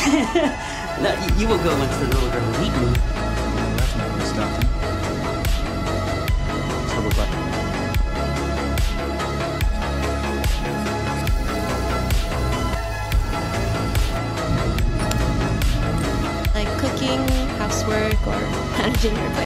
No, you will go once the little girl is eaten. Well, that's not gonna stop them. So we're back. Like cooking, housework, or managing your